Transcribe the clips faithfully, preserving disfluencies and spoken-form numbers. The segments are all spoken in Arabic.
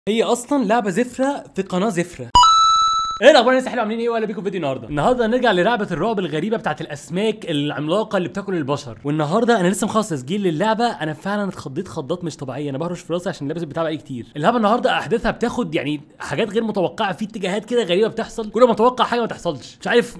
هي اصلا لعبه زفره في قناه زفره. ايه الاخبار الناس؟ احنا عاملين ايه؟ ولا بيكم فيديو النهارده النهارده هنرجع للعبه الرعب الغريبه بتاعت الاسماك العملاقه اللي بتاكل البشر. والنهارده انا لسه مخلص تسجيل للعبه، انا فعلا اتخضيت خضات مش طبيعيه. انا بهرش في راسي عشان اللبس بتاعي بقالي كتير. اللعبه النهارده احداثها بتاخد يعني حاجات غير متوقعه، في اتجاهات كده غريبه بتحصل، كل ما اتوقع حاجه ما تحصلش. مش عارف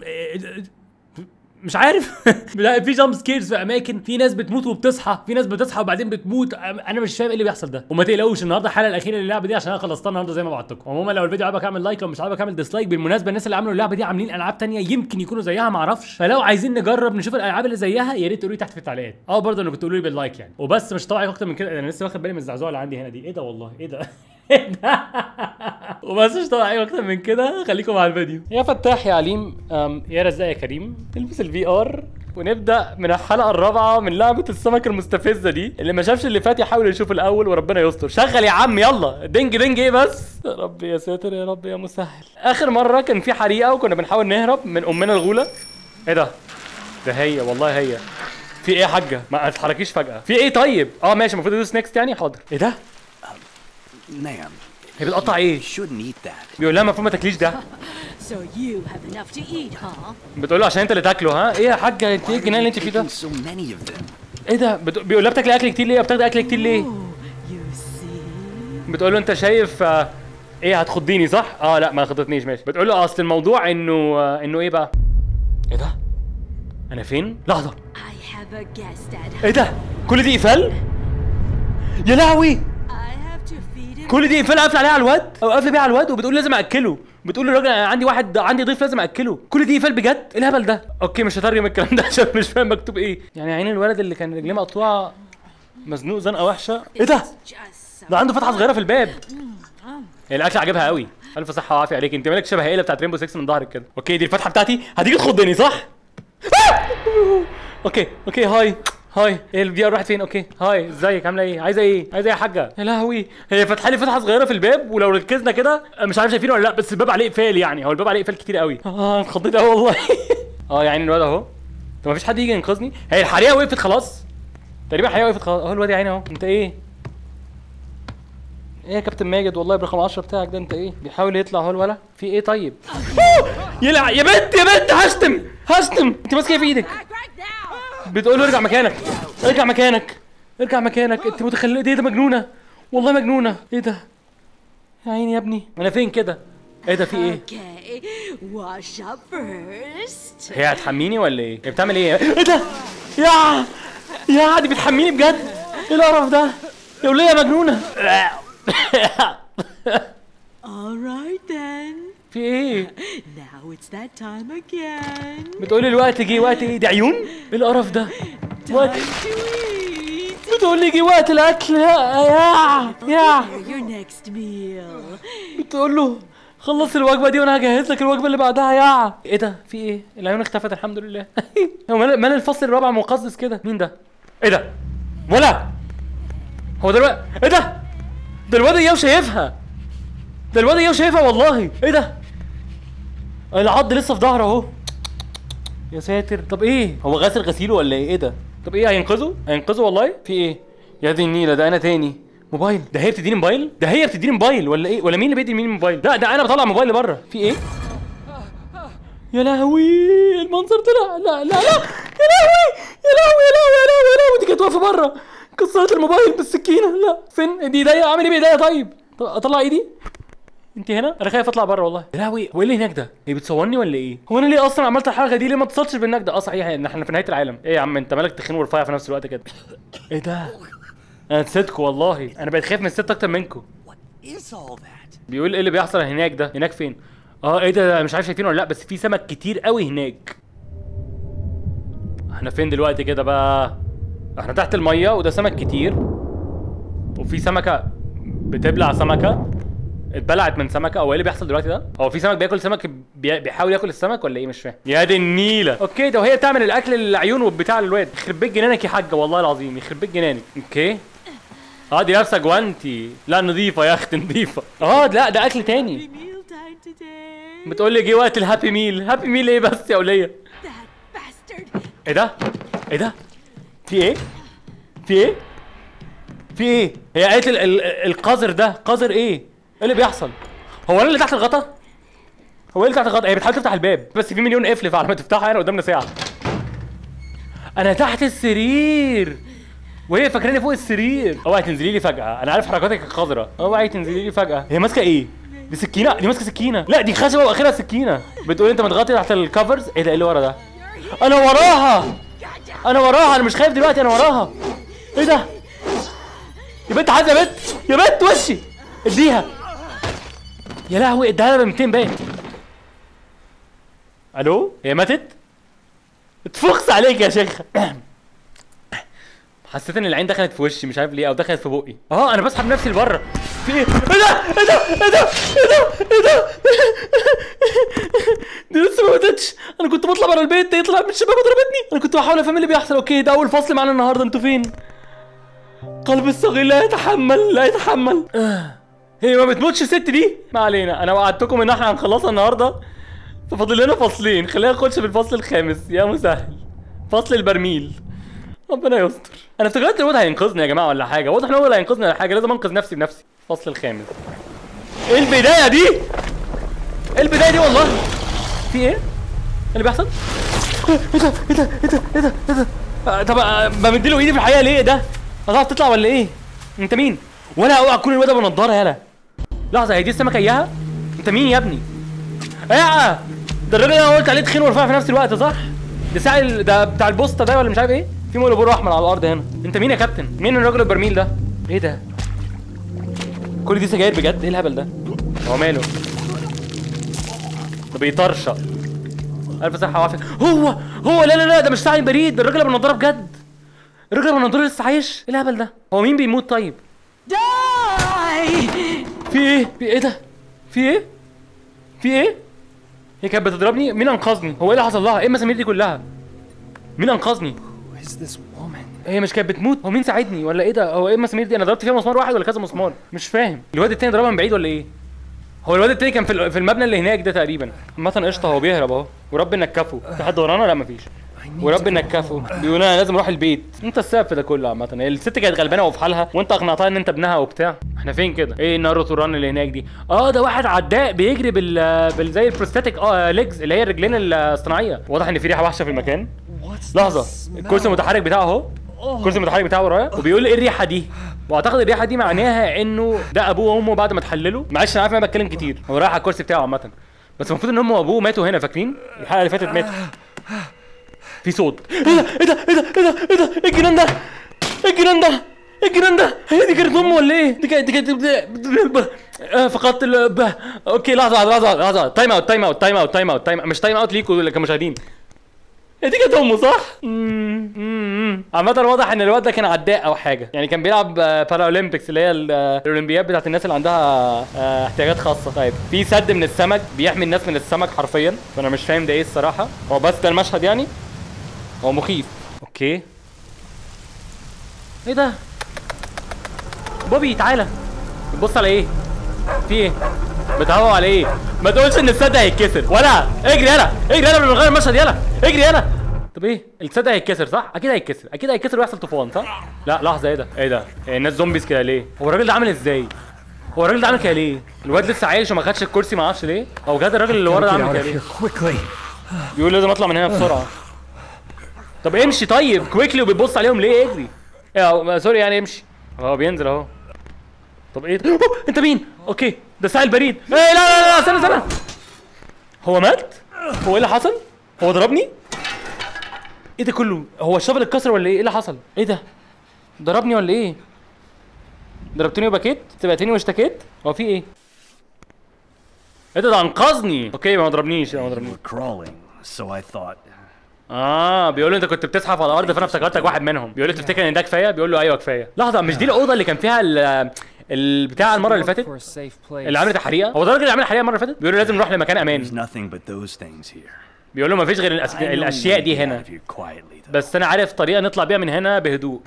مش عارف في جامب سكيرز في اماكن، في ناس بتموت وبتصحى، في ناس بتصحى وبعدين بتموت. انا مش فاهم ايه اللي بيحصل ده. وما تقلقوش النهارده الحلقه الاخيره للعبه دي عشان انا خلصتها النهارده زي ما وعدتكم. عموما لو الفيديو عجبك اعمل لايك، لو مش عجبك اعمل ديسلايك. بالمناسبه الناس اللي عملوا اللعبه دي عاملين العاب ثانيه يمكن يكونوا زيها ما اعرفش، فلو عايزين نجرب نشوف الالعاب اللي زيها يا ريت تقولوا لي تحت في التعليقات. اه برضه انكم تقولوا لي باللايك يعني. وبس مش طبيعي اكتر من كده، انا لسه واخد بالي من الزعزوعه اللي عندي هنا دي. ايه ده والله ايه ده ايه ده وبس مش طبيعي اكتر من كده. خليكم مع الفيديو. يا فتاح يا عليم يا رزاق يا كريم، البس الفي ار ونبدا من الحلقه الرابعه من لعبه السمك المستفزه دي. اللي ما شافش اللي فات يحاول يشوف الاول وربنا يستر. شغل يا عم يلا. دنج دنج ايه بس؟ يا رب يا ساتر يا رب يا مسهل. اخر مره كان في حريقه وكنا بنحاول نهرب من امنا الغوله. ايه ده؟ ده هي والله هي. في ايه يا حاجه؟ ما تتحركيش فجاه. في ايه طيب؟ اه ماشي المفروض ادوس نيكست يعني. حاضر. ايه ده؟ نعم. هي بتقطع ايه؟ بيقول لها المفروض ما تاكليش ده. So you have enough to eat, huh? بتقول له عشان انت اللي تاكله. ها ايه يا حاجه انت ايه الجنان اللي انت فيه ده؟ ايه ده؟ بت... بيقول لها بتاكلي اكل كتير ليه؟ بتاخدي اكل كتير ليه؟ You see? بتقول له انت شايف آه... ايه هتخضيني صح؟ اه لا ما خضتنيش ماشي. بتقول له اصل الموضوع انه آه... انه ايه بقى؟ ايه ده؟ انا فين؟ لحظه. I have a guest at ايه ده؟ كل دي قفال؟ يا لهوي! I have to feed him. كل دي قفال قافله عليها على الواد او قافله بيها على الواد وبتقول لازم اكله. بتقول للراجل انا عندي واحد عندي ضيف لازم اكله. كل دي قفال بجد؟ ايه الهبل ده؟ اوكي مش هترجم الكلام ده عشان مش فاهم مكتوب ايه. يعني عين الولد اللي كان رجليه مقطوعه مزنوق زنقه وحشه. ايه ده؟ ده عنده فتحه صغيره في الباب. هي الاكل عجبها قوي. الف صحه وعافيه عليك. انت مالك شبه ايه بتاعت ريمبو ستة من ظهرك كده. اوكي دي الفتحه بتاعتي هتيجي تخضني صح؟ اوكي اوكي هاي هاي. ايه الفي ار راحت فين؟ اوكي هاي ازيك عامله ايه؟ عايزه ايه؟ عايزه ايه يا حاجه؟ يا لهوي هي فاتحه لي فتحه صغيره في الباب ولو ركزنا كده مش عارف شايفينه ولا لا بس الباب عليه قفال يعني. هو الباب عليه قفال كتير قوي. اه اتخضيت قوي والله. اه يعني الواد اهو. طب مفيش حد يجي ينقذني؟ هي الحريقه وقفت خلاص تقريبا. الحريقه وقفت خلاص اهو. الواد يا عيني اهو. انت ايه؟ ايه يا كابتن ماجد والله برقم عشرة بتاعك ده انت ايه؟ بيحاول يطلع اهو الولا. في ايه طيب؟ يلع يا بنت يا بنت هشتم هشتم. انت ماسكه ايه في ايدك؟ بتقول له ارجع مكانك ارجع مكانك ارجع مكانك. انت متخلقه ايه ده؟ مجنونه والله مجنونه. ايه ده يا عيني يا ابني؟ انا فين كده؟ ايه ده في ايه؟ Okay, wash up first. هي هتحميني ولا ايه؟ هي بتعمل ايه؟ ايه ده؟ يا يا دي بتحميني بجد؟ ايه القرف ده؟ يا وليه مجنونه؟ All right then. في ايه؟ Now it's that time again. بتقولي الوقت جه. وقت ايه؟ دي عيون؟ ايه القرف ده؟ وقت Time to eat. بتقولي جه وقت الاكل. يا يا يا Prepare your next meal. بتقول له خلص الوجبه دي وانا هجهز لك الوجبه اللي بعدها. يا ايه ده؟ في ايه؟ العيون اختفت الحمد لله. هو مال مال الفصل الرابع مقزز كده؟ مين ده؟ ايه ده؟ ولا هو ده الواد؟ ايه ده؟ ده الواد ايه وشايفها؟ ده الواد ايه وشايفها والله. ايه ده؟ العض لسه في ظهره اهو. يا ساتر. طب ايه؟ هو غاسل غسيله ولا ايه؟ ايه ده؟ طب ايه هينقذه؟ هينقذه والله؟ في ايه؟ يا دي النيله. ده انا تاني موبايل. ده هي بتديني موبايل؟ ده هي بتديني موبايل ولا ايه؟ ولا مين اللي بيدي مين موبايل؟ لا ده انا بطلع موبايل بره. في ايه؟ يا لهوي المنظر طلع. لا لا لا يا لهوي يا لهوي يا لهوي يا لهوي يا لهوي. دي كانت واقفه بره كسرت الموبايل بالسكينه. لا فين دي ايديا؟ اعمل ايه بايديا طيب؟ اطلع ايدي؟ انت هنا؟ انا خايف اطلع بره والله. يا لهوي هو ايه اللي هناك ده؟ هي بتصورني ولا ايه؟ هو انا ليه اصلا عملت الحركه دي؟ ليه ما اتصلتش بالنجده؟ ده اه صحيح ان احنا في نهايه العالم. ايه يا عم انت مالك تخين ورفيع في نفس الوقت كده؟ ايه ده؟ انا نسيتكم والله. انا بقيت خايف من الست اكتر منكم. بيقول ايه اللي بيحصل هناك ده؟ هناك فين؟ اه ايه ده؟ مش عارف شايفينه ولا لا بس في سمك كتير قوي هناك. احنا فين دلوقتي كده بقى؟ احنا تحت الميه وده سمك كتير وفي سمكه بتبلع سمكه اتبلعت من سمكه. او ايه اللي بيحصل دلوقتي ده؟ هو في سمك بياكل سمك بي... بيحاول ياكل السمك ولا ايه؟ مش فاهم. يا دي النيله. اوكي ده وهي بتعمل الاكل للعيون والبتاع للواد. يخرب بيت جنانك يا حاجه والله العظيم يخرب بيت جنانك. اوكي اه دي لابسه جوانتي. لا نظيفه يا اختي نظيفه. اه لا ده اكل تاني. Meal time today. بتقول لي جه وقت الهابي ميل. هابي ميل ايه بس يا وليه؟ That bastard. ايه ده؟ ايه ده؟ في ايه؟ في ايه؟ في ايه؟ هي قالت ال- ال- القذر ده قذر ايه؟ اللي بيحصل؟ هو انا اللي تحت الغطا؟ هو ايه اللي تحت الغطا؟ هي بتحاول تفتح الباب بس في مليون قفل، فعلى ما تفتحها يعني قدامنا ساعه. انا تحت السرير وهي فاكراني فوق السرير. اوعي تنزلي لي فجاه، انا عارف حركاتك الخضراء. اوعي تنزلي لي فجاه. هي ماسكه ايه؟ دي سكينه؟ دي ماسكه سكينه. لا دي خشبه واخرها سكينه. بتقول انت متغطي تحت الكفرز. ايه ده؟ ايه اللي ورا ده؟ انا وراها انا وراها انا مش خايف دلوقتي، انا وراها. ايه ده؟ يا بنت حاجه، يا بنت يا بنت وشي اديها. يا لهوي اديها لها ب مئتين باين. الو هي ماتت؟ اتفخس عليك يا شيخ. حسيت ان العين دخلت في وشي مش عارف ليه، او دخلت في بقي. اه انا بسحب نفسي لبره. في ايه؟ ايه ده؟ ايه ده؟ ايه ده؟ ايه ده؟ ايه ده؟ دي لسه ما ماتتش. انا كنت بطلع بره البيت، دي طلعت من الشباك وضربتني. انا كنت بحاول افهم اللي بيحصل. اوكي ده اول فصل معانا النهارده. انتوا فين؟ قلبي الصغير لا يتحمل لا يتحمل. آه. هي ما بتموتش الست دي؟ ما علينا، انا وعدتكم ان احنا هنخلصها النهارده، ففاضل لنا فصلين. خلينا نخش في الفصل الخامس يا مسهل. فصل البرميل. ربنا يستر. انا افتكرت الواد هينقذني يا جماعه ولا حاجه. واضح ان هو اللي هينقذني ولا حاجه. لازم انقذ نفسي بنفسي. الفصل الخامس. ايه البدايه دي؟ ايه البدايه دي والله؟ في ايه؟ ايه اللي بيحصل؟ ايه ده؟ ايه ده؟ ايه ده؟ ايه ده؟ ايه ده؟ آه طب آه بمد له ايدي في الحقيقه ليه ده؟ هتعرف تطلع ولا ايه؟ انت مين؟ ولا اوعى تكون الواد ابو نضاره يالا. لحظه، هي دي السمكه اياها؟ انت مين يا ابني؟ ايه ده الراجل اللي انا قلت عليه تخين ورفيع في نفس الوقت صح؟ ده ساعة ال... ده بتاع البوسطه ده ولا مش عارف ايه؟ في مولبور احمر على الارض هنا. انت مين يا كابتن؟ مين الراجل البرميل ده؟ ايه ده؟ كل دي سجاير بجد؟ ايه الهبل ده؟ هو ماله؟ ده بيطرشق. الف صحه وعافيه. هو هو لا لا لا ده مش ساعي بريد، ده الراجل ابو النضاره بجد. الراجل ابو النضاره لسه عايش؟ ايه الهبل ده؟ هو مين بيموت طيب؟ في ايه؟ في ايه ده؟ في ايه؟ في ايه؟ هي كانت بتضربني؟ مين انقذني؟ هو ايه اللي حصل لها؟ ايه المسامير دي كلها؟ مين انقذني؟ هي مش كانت بتموت؟ هو مين ساعدني ولا ايه ده؟ هو ايه المسامير دي؟ انا ضربت فيها مسمار واحد ولا كذا مسمار؟ مش فاهم. الواد التاني ضربها من بعيد ولا ايه؟ هو الواد التاني كان في في المبنى اللي هناك ده تقريبا. عامة قشطه هو بيهرب اهو. ورب نكفه. في حد ورانا؟ لا مفيش. ورب نكفه. بيقول انا لازم اروح البيت. انت السبب في ده كله عامة. هي الست كانت غلبانه وفي حالها وانت اقنعتها ان انت ابنها وبتاع. احنا فين كده؟ ايه ناروتو ران اللي هناك دي؟ اه ده واحد عداء بيجري بال بال زي البروستاتيك اه ليجز اللي هي الرجلين الاصطناعيه. واضح ان في ريحه وحشه في المكان. لحظه، الكرسي المتحرك بتاعه اهو. الكرسي المتحرك بتاعه ورايا وبيقول لي ايه الريحه دي؟ واعتقد الريحه دي معناها انه ده ابوه وامه بعد ما اتحللوا. معلش انا عارف انا بتكلم كتير. هو رايح على الكرسي بتاعه عامه، بس المفروض ان امه وابوه ماتوا هنا. فاكرين الحلقه اللي فاتت ماتوا. في صوت. ايه ده؟ ايه ده؟ ايه ده؟ ايه ده؟ ايه ده؟ ايه الجنان ده؟ ايه الجنان ده؟ ايه الجنان ده؟ هي دي كانت امه ولا ايه؟ دي كانت دي كانت فقدت ال اوكي لحظه لحظه لحظه. تايم اوت تايم اوت تايم اوت تايم اوت تايم مش تايم اوت ليكوا كمشاهدين. هي دي كانت امه صح؟ امم عامة واضح ان الواد ده كان عداء او حاجه، يعني كان بيلعب بارا اولمبيكس اللي هي الاولمبياد بتاعت الناس اللي عندها احتياجات خاصه. طيب في سد من السمك بيحمي الناس من السمك حرفيا، فانا مش فاهم ده ايه الصراحه. هو بس ده المشهد يعني؟ هو مخيف. اوكي ايه ده؟ بوبي تعالى. بتبص على ايه؟ في ايه؟ بتهوى على ايه؟ ما تقولش ان السد هيتكسر ولا اجري يلا اجري يلا من غير المشهد يلا اجري يلا. طب ايه؟ السد هيتكسر صح؟ اكيد هيتكسر اكيد هيتكسر ويحصل طوفان صح؟ لا لحظه ايه ده؟ ايه ده؟ إيه الناس زومبيز كده ليه؟ هو الراجل ده عامل ازاي؟ هو الراجل ده عامل كده ليه؟ الواد لسه عايش وما خدش الكرسي ما اعرفش ليه؟ او بجد الراجل اللي ورا ده عامل كده ليه؟ بيقول لازم اطلع من هنا بسرعه. طب امشي طيب كويكلي وبتبص عليهم ليه؟ اجري. ايه سوري يعني امشي. هو بينزل اهو. طب ايه ده؟ انت مين؟ اوكي ده ساعي البريد. ايه لا لا لا استنى استنى. هو مات؟ هو ايه اللي حصل؟ هو ضربني؟ ايه ده كله؟ هو الشفل اتكسر ولا ايه؟ ايه اللي حصل؟ ايه ده؟ ضربني ولا ايه؟ ضربتني وبكيت؟ سبقتني واشتكيت؟ هو في ايه؟ ايه ده؟ ده انقذني. اوكي ما ضربنيش ما ضربنيش. اه بيقول له انت كنت بتزحف على الارض فانا افتكرتك واحد منهم. بيقول له تفتكر ان ده كفايه؟ بيقول له ايوه كفايه. لحظه مش دي الاوضه اللي كان فيها البتاع المره اللي فاتت اللي عملت الحريقه؟ هو ده الراجل اللي عمل الحريقه المره اللي فاتت؟ بيقول له لازم نروح لمكان امان. بيقول له مفيش غير الأس... الاشياء دي هنا، بس انا عارف طريقه نطلع بيها من هنا بهدوء.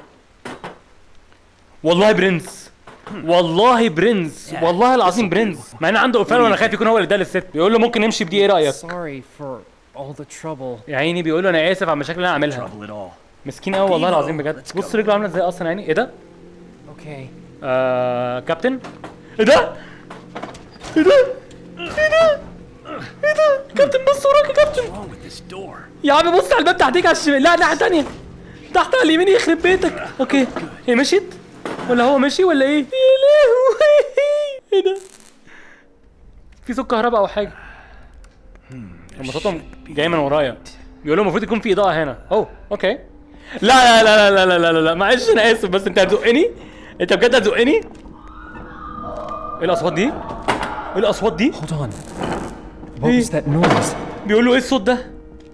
والله برنس والله برنس والله العظيم برنس، مع ان عنده قفال وانا خايف يكون هو اللي ده للست. بيقول له ممكن نمشي بدي ايه رايك؟ يا عيني بيقول له انا اسف على المشاكل اللي انا عاملها. مسكين قوي والله العظيم بجد. بص رجله عامله ازاي اصلا يعني. ايه ده؟ اوكي آه كابتن. ايه ده؟ ايه ده؟ ايه ده؟ ايه ده؟ يا كابتن بص وراك يا كابتن. What's wrong with this door? يا عم بص على الباب تحتيك على الشمال. لا الناحية التانية. تحت على اليمين يخرب بيتك. اوكي هي مشيت؟ ولا هو مشي ولا ايه؟ يا لهوي ايه ده؟ في صوت كهرباء او حاجة. هم صوتهم جاي من ورايا. بيقولوا المفروض يكون في اضاءة هنا. اوه اوكي. لا لا لا لا لا لا لا لا معلش انا اسف بس انت هتزقني؟ انت بجد هتزقني؟ ايه الاصوات دي؟ ايه الاصوات دي؟ Hold on. What was that noise? بيقول له ايه الصوت ده؟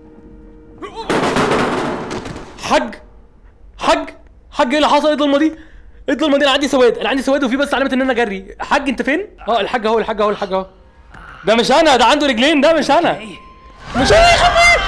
حاج حاج حاج ايه اللي حصل؟ ايه الضلمه دي؟ ايه الضلمه دي؟ انا عندي سواد، انا عندي سواد وفي بس علامه ان انا جري. حاج انت فين؟ اه الحاج اهو الحاج اهو الحاج اهو. ده مش انا، ده عنده رجلين، ده مش انا. مش انا يا خبيث.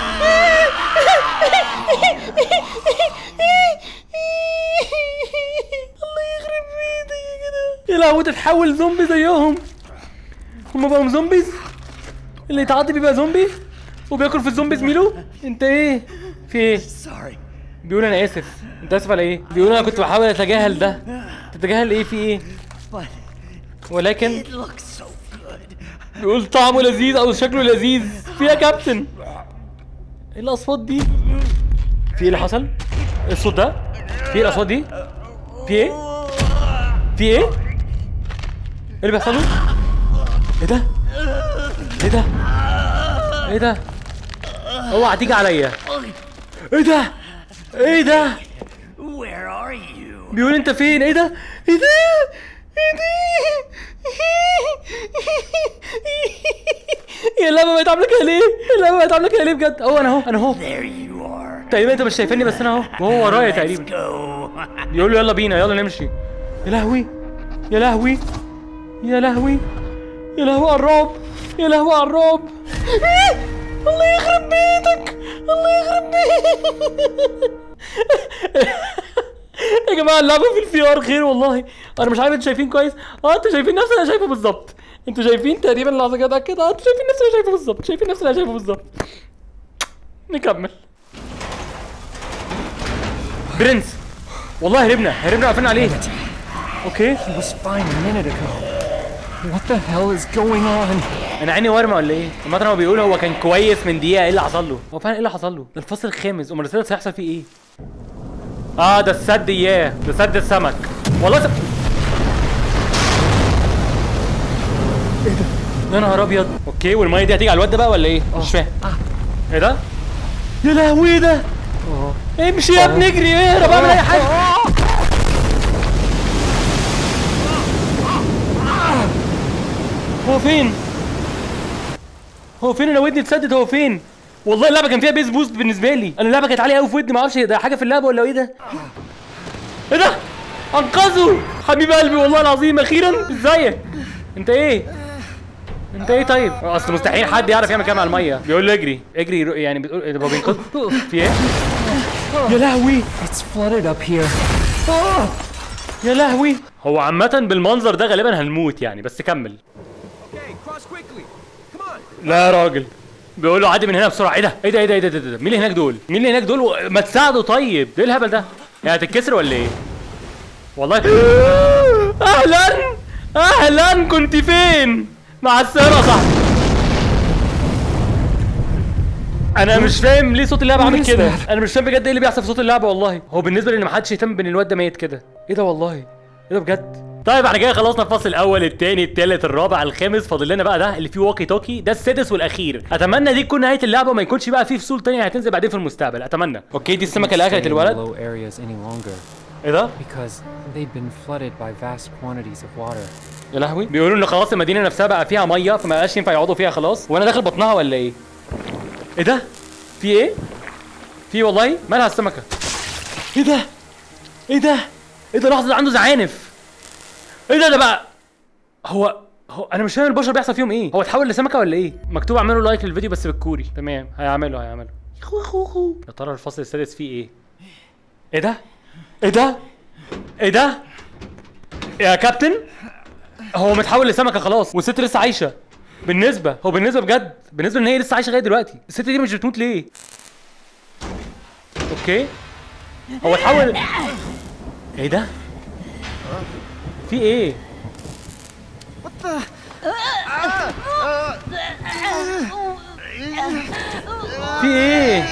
الله يخرب بيتك يا كده. يا لهوي تتحول زومبي زيهم. هما بقوا زومبيز؟ اللي يتعاطي بيبقى زومبي وبياكل في الزومبي زميله؟ انت ايه؟ في ايه؟ Sorry. بيقول انا اسف. انت اسف على ايه؟ بيقول انا كنت بحاول اتجاهل ده. تتجاهل ايه؟ في ايه؟ But ولكن it looks so good. بيقول طعمه لذيذ او شكله لذيذ. في يا كابتن؟ ايه الاصوات دي؟ في ايه اللي حصل؟ ايه الصوت ده؟ في ايه الاصوات دي؟ في ايه؟ في ايه؟ ايه اللي بيحصل له؟ ايه ده؟ ايه ده؟ ايه ده؟ اوعى تيجي عليا. ايه ده؟ ايه ده؟ Where are you? بيقول انت فين؟ ايه ده؟ ايه ده؟ ايه ده؟ يا اللعبة بقت عاملة كده ليه؟ اللعبة بقت عاملة كده ليه بجد؟ اهو انا اهو انا اهو. There you are. تقريبا انت مش شايفني بس انا اهو وهو ورايا تقريبا. Let's go. بيقول له يلا بينا يلا نمشي. يا لهوي يا لهوي يا لهوي يا لهوي على الرعب يا لهوي على الرعب. الله يخرب بيتك الله يخرب بيتك. يا جماعه اللعبه في الفي ار خير والله. انا مش عارف انتوا شايفين كويس؟ اه انتوا شايفين نفس اللي انا شايفه بالظبط. انتوا شايفين تقريبا اللحظه كده كده. اه انتوا شايفين نفس اللي انا شايفه بالظبط. شايفين نفس اللي انا شايفه بالظبط. نكمل. برنس والله هربنا هربنا قفلنا عليه. اوكي He was fine a minute ago. What the hell is going on? انا عيني ورمه ولا ايه؟ المطر هو بيقول هو كان كويس من دقيقه. ايه اللي حصل له؟ هو فعلا ايه اللي حصل له؟ ده الفصل الخامس. امال السادس هيحصل فيه ايه؟ اه ده السد اياه ده سد السمك والله. سب... ايه ده؟ يا نهار ابيض. اوكي والميه دي هتيجي على الواد ده بقى ولا ايه؟ مش فاهم. ايه ده؟ يا لهوي ده. امشي يا ابني اجري اهرب اعمل اي حاجه. هو فين؟ هو فين؟ انا ودني اتسدت. هو فين؟ والله اللعبه كان فيها بيس بوست بالنسبه لي. انا اللعبه كانت عاليه قوي في ودني ما اعرفش ده حاجه في اللعبه ولا ايه ده؟ ايه ده؟ انقذه حبيب قلبي والله العظيم اخيرا. ازيك؟ انت ايه؟ انت ايه طيب؟ اصل مستحيل حد يعرف يعمل كده على الميه. بيقول له اجري اجري يعني بتقول هو بينقذ. في ايه؟ يا لهوي It's flooded up here. يا لهوي. هو عامة بالمنظر ده غالبا هنموت يعني بس كمل. Okay, cross quickly. Come on. لا يا راجل بيقول له عدي من هنا بسرعه. ايه ده؟ ايه ده؟ ايه ده؟ ايه ده؟ ده مين اللي هناك دول؟ مين اللي هناك دول؟ ما تساعده طيب. ايه الهبل ده؟ يعني هتتكسر ولا ايه؟ والله اهلا اهلا كنت فين؟ مع السلامه يا صاحبي. انا مش فاهم ليه صوت اللعبه عامل كده. انا مش فاهم بجد ايه اللي بيحصل في صوت اللعبه والله. هو بالنسبه لي ان محدش يهتم بان الواد ده ميت كده. ايه ده والله؟ ايه ده بجد؟ طيب احنا كده خلصنا الفصل الاول الثاني الثالث الرابع الخامس. فاضل لنا بقى ده اللي فيه واكي توكي. ده السادس والاخير. اتمنى دي تكون نهايه اللعبه وما يكونش بقى فيه فصول ثانيه هتنزل بعدين في المستقبل. اتمنى. اوكي دي السمكه اللي اكلت الولد. Low areas any longer ايه ده؟ because they've been flooded by vast quantities of water. يا لهوي بيقولوا ان خلاص المدينه نفسها بقى فيها ميه فما بقاش ينفع يقعدوا فيها خلاص. وانا داخل بطنها ولا ايه؟ ايه ده؟ في ايه؟ في والله مالها السمكه؟ ايه ده؟ ايه ده؟ ايه ده؟ لحظه ده عنده زعانف. ايه ده؟ ده بقى هو هو انا مش فاهم البشر بيحصل فيهم ايه. هو اتحول لسمكه ولا ايه؟ مكتوب اعملوا لايك للفيديو بس بالكوري. تمام هيعملوا هيعملوا. خو خو خو. يا ترى الفصل السادس فيه ايه؟ ايه ده؟ ايه ده؟ ايه ده؟ يا كابتن هو متحول لسمكه خلاص والست لسه عايشه. بالنسبه هو بالنسبه بجد بالنسبه ان هي لسه عايشه لغايه دلوقتي. الست دي مش بتموت ليه؟ اوكي هو اتحول. ايه ده؟ في ايه؟ في ايه؟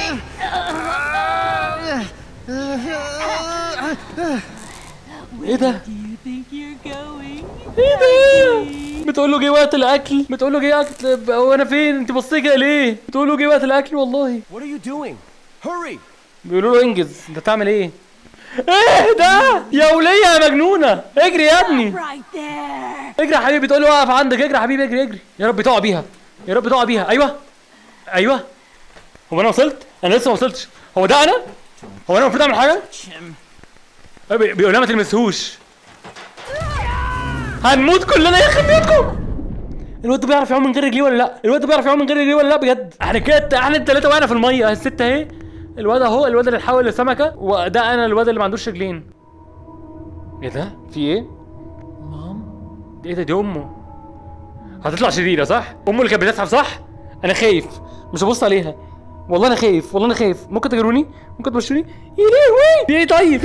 ايه ده؟ Do you think you're going? ايه ده؟ بتقول له جه وقت الاكل، بتقول له جه اكل. هو انا فين؟ انت بصي كده ليه؟ بتقول له جه وقت الاكل والله. What are you doing? Hurry! بيقولوا له انجز، انت بتعمل ايه؟ ايه ده؟ يا وليه يا مجنونه، اجري يا ابني، Right there. اجري يا حبيبي. تقول له واقف عندك، اجري يا حبيبي، اجري اجري. يا رب تقع بيها، يا رب تقع بيها. ايوه ايوه. هو انا وصلت؟ انا لسه ما وصلتش. هو ده انا؟ هو انا المفروض اعمل حاجه؟ بي- بيقول لها ما تلمسهوش. هنموت كلنا يا اخي بيوتكم. الواد ده بيعرف يعوم من غير رجليه ولا لا؟ الواد ده بيعرف يعوم من غير رجليه ولا لا بجد؟ احنا كده احنا الثلاثه وقعنا في الميه، السته اهي. الواد اهو، الواد اللي اتحول لسمكه، وده انا الواد اللي ما عندوش رجلين. ايه ده؟ في ايه؟ مام؟ ايه ده؟ دي امه. هتطلع شريره صح؟ امه اللي كانت بتسحب صح؟ انا خايف، مش هبص عليها. والله انا خايف، والله انا خايف. ممكن تجروني؟ ممكن تمشوني؟ يا لهوي! في ايه طيب؟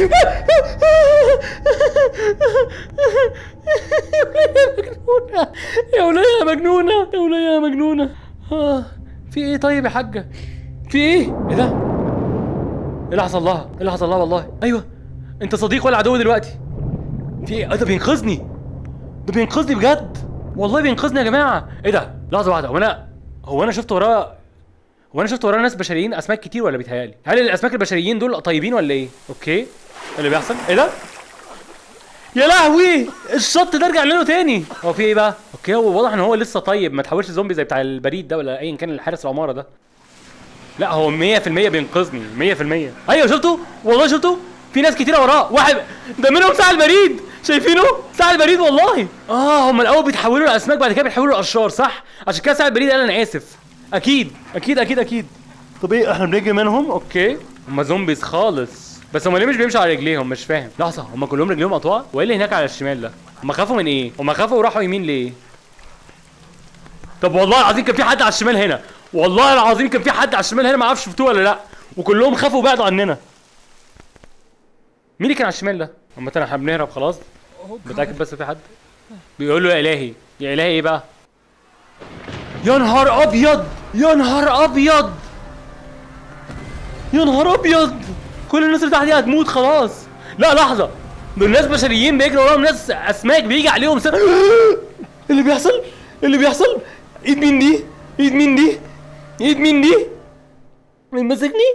يا وليه يا مجنونه، يا وليه يا مجنونه. آه. في ايه طيب يا حاجه؟ في ايه؟ ايه ده؟ ايه اللي حصل لها؟ ايه اللي حصل لها والله؟ ايوه، انت صديق ولا عدو دلوقتي؟ في ايه؟ ده بينقذني، ده بينقذني بجد، والله بينقذني يا جماعه. ايه ده؟ لحظه واحده، هو انا هو انا شفت وراه هو انا شفت وراه ناس بشريين اسماك كتير ولا بيتهيألي؟ هل الاسماك البشريين دول طيبين ولا ايه؟ اوكي، ايه اللي بيحصل؟ ايه ده؟ يا لهوي، الشط ده رجع له تاني. هو في ايه بقى؟ اوكي، هو واضح ان هو لسه طيب، ما تحولش زومبي زي بتاع البريد ده ولا ايا كان الحارس العماره ده. لا هو مية في المية بينقذني، مية في المية. ايوه شفتوا؟ والله شفتوا؟ في ناس كتيره وراه، واحد ده منهم ساعة البريد، شايفينه؟ ساعة البريد والله. اه هم الاول بيتحولوا لاسماك، بعد كده بيتحولوا لاشرار صح؟ عشان كده ساعة البريد قال انا اسف. اكيد اكيد اكيد اكيد. طب ايه احنا بنجري منهم؟ اوكي، هم زومبيز خالص، بس هم ليه مش بيمشوا على رجليهم؟ مش فاهم. لحظه، هم كلهم رجليهم قطوع؟ وايه اللي هناك على الشمال ده؟ هم خافوا من ايه؟ هم خافوا وراحوا يمين ليه؟ طب والله العظيم كان في حد على الشمال هنا، والله العظيم كان في حد على الشمال هنا، ما اعرفش شفتوه ولا لا، وكلهم خافوا وبعدوا عننا. مين اللي كان على الشمال ده؟ عامة احنا بنهرب خلاص، متأكد بس في حد بيقول له يا الهي، يا الهي ايه بقى؟ يا نهار ابيض، يا نهار ابيض، يا نهار ابيض، كل الناس اللي تحت دي هتموت خلاص. لا لحظة، دول ناس بشريين بيجروا وراهم ناس اسماك بيجي عليهم سنة. اللي بيحصل؟ اللي بيحصل؟ ايد مين دي؟ ايد مين دي؟ ايد مين دي؟ مين ماسكني؟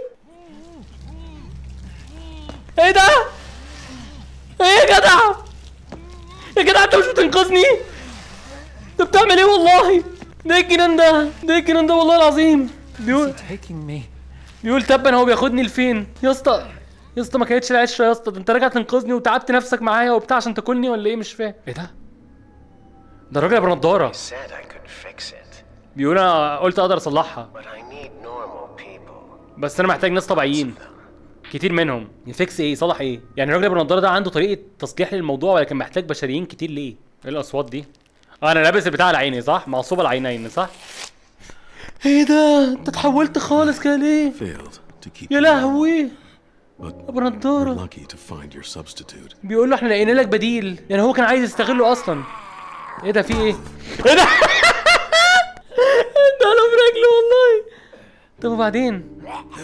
ايه ده؟ ايه يا جدع؟ يا جدع انت مش بتنقذني؟ انت بتعمل ايه والله؟ ده ايه الجنان ده؟ ده ايه الجنان ده والله العظيم؟ بيقول Taking me. بيقول تبا هو بياخدني لفين؟ يا اسطى يا اسطى ما كانتش العشره يا اسطى، ده انت راجع تنقذني وتعبت نفسك معايا وبتاع عشان تاكلني ولا ايه؟ مش فاهم. ايه ده؟ ده الراجل ابو نضاره. said I could fix it, بيقول انا قلت اقدر اصلحها، but I need normal people. بس انا محتاج ناس طبيعيين كتير منهم. يفكس ايه؟ يصلح ايه؟ يعني الراجل ابو نضاره ده عنده طريقه تصليح للموضوع ولكن محتاج بشريين كتير ليه؟ ايه الاصوات دي؟ اه انا لابس البتاع على عيني صح؟ معصوب العينين صح؟ ايه ده؟ انت اتحولت خالص كده ليه؟ Failed to keep يا you لهوي، but ابو we're نضاره lucky to find your substitute. بيقول له احنا لقينا لك بديل، يعني هو كان عايز يستغله اصلا. ايه ده؟ في ايه؟ ايه ده؟ اداله برجله والله. طب وبعدين؟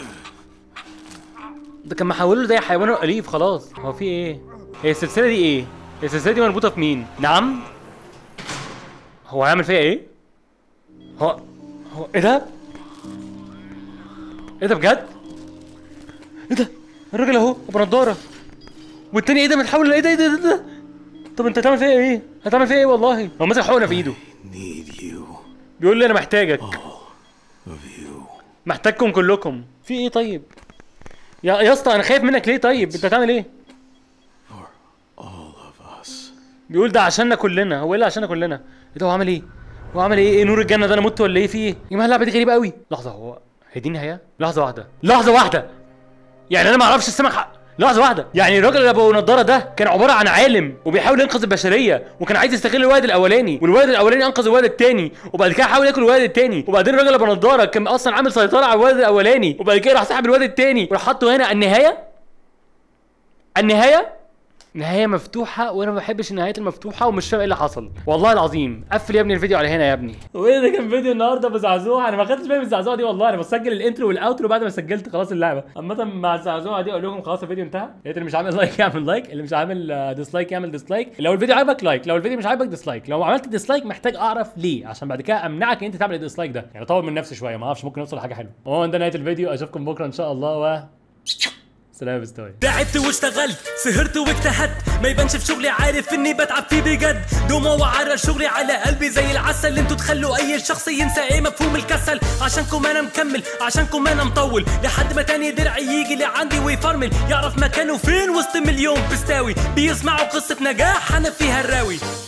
ده كان محوله زي حيوان اليف خلاص. هو في ايه؟ هي السلسله دي ايه؟ هي السلسله دي مربوطه في مين؟ نعم؟ هو هيعمل فيها ايه؟ هو هو ايه ده؟ ايه ده بجد؟ ايه ده؟ الراجل اهو ابو نضاره، والتاني ايه ده متحول؟ ايه ده ايه ده ايه ده؟ طب انت هتعمل فيها ايه؟ هتعمل فيها ايه والله؟ هو ماسك حقنه في ايده Need you, بيقول لي انا محتاجك، of you. محتاجكم كلكم. في ايه طيب؟ يا يا اسطى انا خايف منك ليه طيب؟ انت هتعمل ايه؟ For all of us. بيقول ده عشاننا كلنا. هو ايه اللي عشاننا كلنا؟ ايه ده؟ هو عمل ايه؟ هو عمل ايه؟ ايه نور الجنه ده؟ انا مت ولا ايه؟ في ايه؟ يا جماعه اللعبه دي غريبه قوي. لحظه، هو هي دي النهايه؟ لحظه واحده، لحظه واحده، يعني انا ما اعرفش السمك حق. لحظه واحده، يعني الراجل اللي ابو نضاره ده كان عباره عن عالم وبيحاول ينقذ البشريه وكان عايز يستغل الولد الاولاني، والولد الاولاني انقذ الولد الثاني وبعد كده حاول ياكل الولد الثاني، وبعدين الراجل ابو نضاره كان اصلا عامل سيطره على الولد الاولاني وبعد كده راح سحب الولد الثاني وراح حطه هنا. النهايه النهايه نهايه مفتوحه وانا ما بحبش النهايات المفتوحه ومش فاهم ايه اللي حصل والله العظيم. قفل يا ابني الفيديو على هنا يا ابني. وايه ده كان فيديو النهارده بزعزوعه. انا ما خدتش بالي من الزعزوعه دي والله. انا بسجل الانترو والاوترو بعد ما سجلت خلاص اللعبه. عامه مع الزعزوعه دي اقول لكم خلاص الفيديو انتهى. يا ريت اللي مش عامل لايك يعمل لايك، اللي مش عامل ديسلايك يعمل ديسلايك. لو الفيديو عجبك لايك، لو الفيديو مش عاجبك ديسلايك. لو عملت ديسلايك محتاج اعرف ليه عشان بعد كده امنعك ان انت تعمل الديسلايك ده. يعني اطور من نفسي شويه ما اعرفش ممكن اوصل لحاجه حلوه. هو ده نهايه الفيديو. اشوفكم بكره ان شاء الله و سلام بستوي. تعبت واشتغلت سهرت واجتهدت ما يبانش في شغلي عارف اني بتعب فيه بجد. دموع وعرى شغلي على قلبي زي العسل. انتوا تخلوا اي شخص ينسى ايه مفهوم الكسل. عشانكم انا مكمل عشانكم انا مطول لحد ما تاني درعي يجي لعندي ويفرمل يعرف مكانه فين وسط مليون بستاوي بيسمعوا قصة نجاح انا فيها الراوي.